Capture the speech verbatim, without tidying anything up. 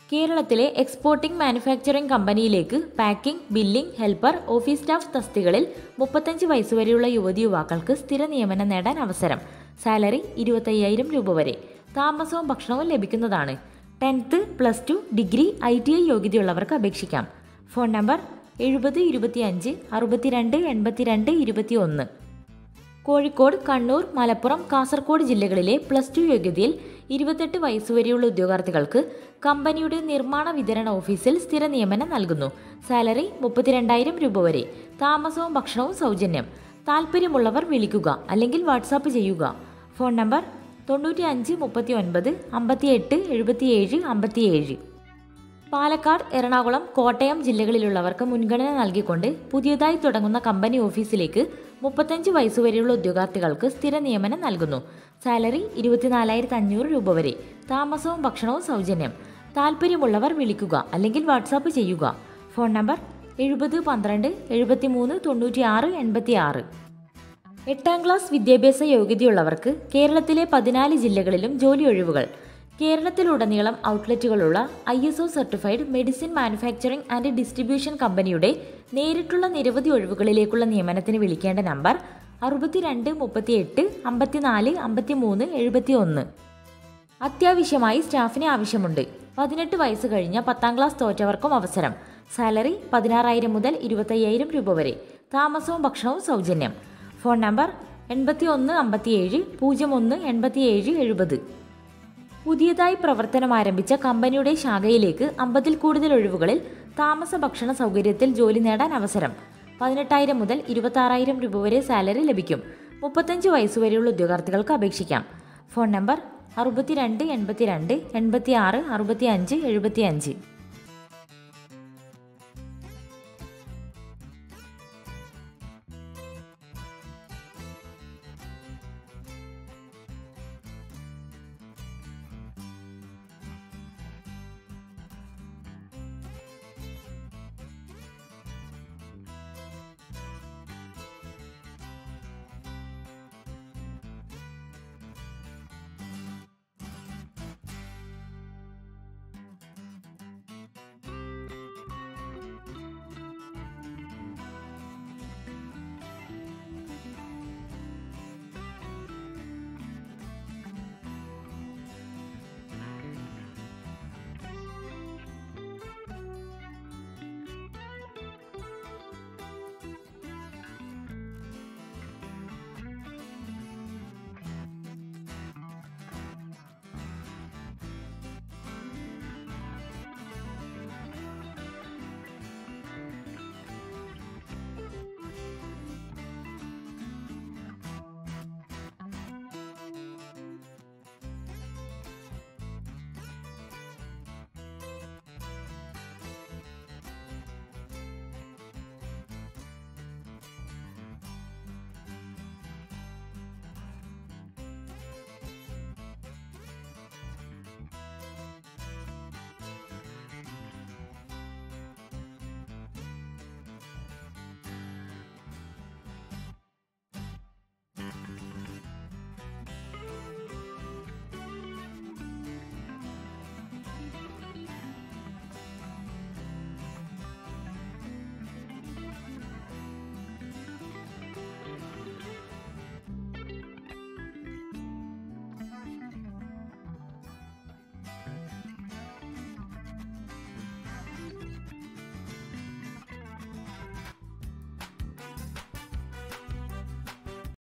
കേരളത്തിലെ exporting manufacturing കമ്പനിയിലേക്ക് packing, billing, helper, office staff തസ്തികകളിൽ മുപ്പത്തഞ്ച് വയസ്സുവരെയുള്ള യുവതി യുവാക്കൾക്ക് സ്ഥിര നിയമനം നേടാൻ അവസരം. സാലറി ഇരുപത്തയ്യായിരം രൂപ വരെ. താമസവും ഭക്ഷണവും ലഭിക്കുന്നതാണ്. Tenth, plus two, degree, I T I യോഗ്യതയുള്ളവർക്ക് അപേക്ഷിക്കാം. ഫോൺ നമ്പർ എഴുപത് ഇരുപത്തിയഞ്ച് അറുപത്തിരണ്ട് എൺപത്തിരണ്ട് ഇരുപത്തി ഒന്ന്. കോഴിക്കോട്, കണ്ണൂർ, മലപ്പുറം, കാസർഗോഡ് ജില്ലകളിലെ പ്ലസ് ടു യോഗ്യതയിൽ ഇരുപത്തെട്ട് വയസ്സുവരെയുള്ള ഉദ്യോഗാർത്ഥികൾക്ക് കമ്പനിയുടെ നിർമ്മാണ വിതരണ ഓഫീസിൽ സ്ഥിര നിയമനം നൽകുന്നു. സാലറി മുപ്പത്തിരണ്ടായിരം രൂപ വരെ. താമസവും ഭക്ഷണവും സൗജന്യം. താല്പര്യമുള്ളവർ വിളിക്കുക അല്ലെങ്കിൽ വാട്സാപ്പ് ചെയ്യുക. ഫോൺ നമ്പർ തൊണ്ണൂറ്റി അഞ്ച് മുപ്പത്തി ഒൻപത് അമ്പത്തിയെട്ട് എഴുപത്തിയേഴ് അമ്പത്തിയേഴ്. പാലക്കാട്, എറണാകുളം, കോട്ടയം ജില്ലകളിലുള്ളവർക്ക് മുൻഗണന നൽകിക്കൊണ്ട് പുതിയതായി തുടങ്ങുന്ന കമ്പനി ഓഫീസിലേക്ക് മുപ്പത്തഞ്ച് വയസ്സുവരെയുള്ള ഉദ്യോഗാർത്ഥികൾക്ക് സ്ഥിര നിയമനം നൽകുന്നു. സാലറി ഇരുപത്തിനാലായിരത്തി അഞ്ഞൂറ് രൂപ വരെ. താമസവും ഭക്ഷണവും സൗജന്യം. താല്പര്യമുള്ളവർ വിളിക്കുക അല്ലെങ്കിൽ വാട്സാപ്പ് ചെയ്യുക. ഫോൺ നമ്പർ എഴുപത് പന്ത്രണ്ട് എഴുപത്തി മൂന്ന് തൊണ്ണൂറ്റി ആറ് എൺപത്തി ആറ്. എട്ടാം ക്ലാസ് വിദ്യാഭ്യാസ യോഗ്യതയുള്ളവർക്ക് കേരളത്തിലെ പതിനാല് ജില്ലകളിലും ജോലി ഒഴിവുകൾ. കേരളത്തിലുടനീളം ഔട്ട്ലെറ്റുകളുള്ള I S O certified medicine manufacturing and distribution കമ്പനിയുടെ നേരിട്ടുള്ള നിരവധി ഒഴിവുകളിലേക്കുള്ള നിയമനത്തിന് വിളിക്കേണ്ട നമ്പർ അറുപത്തിരണ്ട് മുപ്പത്തിയെട്ട് അമ്പത്തിനാല് അമ്പത്തിമൂന്ന് എഴുപത്തി ഒന്ന്. അത്യാവശ്യമായി സ്റ്റാഫിനെ ആവശ്യമുണ്ട്. പതിനെട്ട് വയസ്സ് കഴിഞ്ഞ പത്താം ക്ലാസ് തോറ്റവർക്കും അവസരം. സാലറി പതിനാറായിരം മുതൽ ഇരുപത്തയ്യായിരം രൂപ വരെ. താമസവും ഭക്ഷണവും സൗജന്യം. ഫോൺ നമ്പർ എൺപത്തി ഒന്ന് അമ്പത്തിയേഴ് പൂജ്യം ഒന്ന് എൺപത്തിയേഴ് എഴുപത്. പുതിയതായി പ്രവർത്തനം ആരംഭിച്ച കമ്പനിയുടെ ശാഖയിലേക്ക് അമ്പതിൽ കൂടുതൽ ഒഴിവുകളിൽ താമസ ഭക്ഷണ സൗകര്യത്തിൽ ജോലി നേടാൻ അവസരം. പതിനെട്ടായിരം മുതൽ ഇരുപത്താറായിരം രൂപ വരെ സാലറി ലഭിക്കും. മുപ്പത്തഞ്ച് വയസ്സുവരെയുള്ള ഉദ്യോഗാർത്ഥികൾക്ക് അപേക്ഷിക്കാം. ഫോൺ നമ്പർ അറുപത്തിരണ്ട് എൺപത്തിരണ്ട് എൺപത്തി ആറ് അറുപത്തി അഞ്ച് എഴുപത്തി അഞ്ച്.